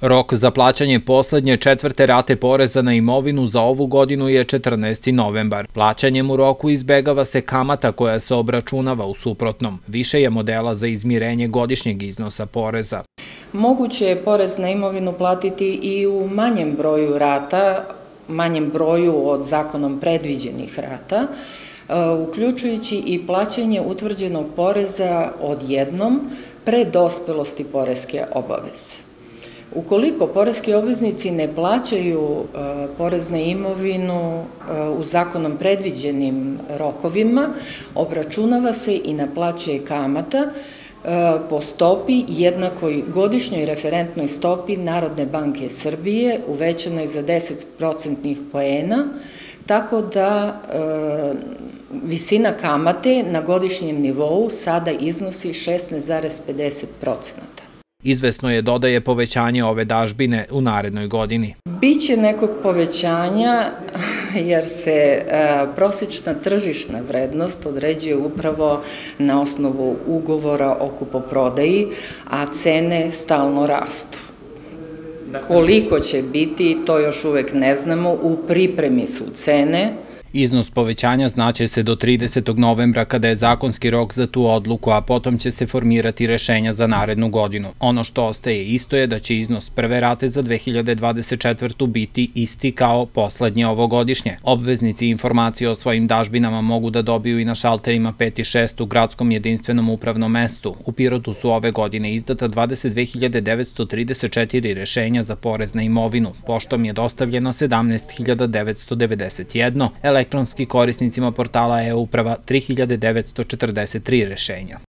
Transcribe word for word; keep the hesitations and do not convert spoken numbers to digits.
Rok za plaćanje poslednje četvrte rate poreza na imovinu za ovu godinu je četrnaesti novembar. Plaćanjem u roku izbegava se kamata koja se obračunava u suprotnom. Više je modela za izmirenje godišnjeg iznosa poreza. Moguće je porez na imovinu platiti i u manjem broju rata, manjem broju od zakonom predviđenih rata, uključujući i plaćanje utvrđenog poreza odjednom pre dospelosti poreske obaveze. Ukoliko poreski obveznici ne plaćaju porez na imovinu u zakonom predviđenim rokovima, obračunava se i naplaćuje kamata po stopi jednakoj godišnjoj referentnoj stopi Narodne banke Srbije, uvećanoj za deset procentnih poena, tako da visina kamate na godišnjem nivou sada iznosi šesnaest zarez pedeset procenata. Izvesno je, dodaje, povećanje ove dažbine u narednoj godini. Biće nekog povećanja jer se prosečna tržišna vrednost određuje upravo na osnovu ugovora o kupoprodaji, a cene stalno rastu. Koliko će biti, to još uvek ne znamo, u pripremi su cene. Iznos povećanja znaće se do tridesetog novembra kada je zakonski rok za tu odluku, a potom će se formirati rešenja za narednu godinu. Ono što ostaje isto je da će iznos prve rate za dve hiljade dvadeset četvrtu. biti isti kao poslednje ovogodišnje. Obveznici informacije o svojim dažbinama mogu da dobiju i na šalterima pet i šest u gradskom jedinstvenom upravnom mestu. U Pirotu su ove godine izdata dvadeset dve hiljade devetsto trideset četiri rešenja za porez na imovinu. Poštom je dostavljeno sedamnaest hiljada devetsto devedeset jedno, elektronski korisnicima portala e-uprava tri hiljade devetsto četrdeset tri rešenja.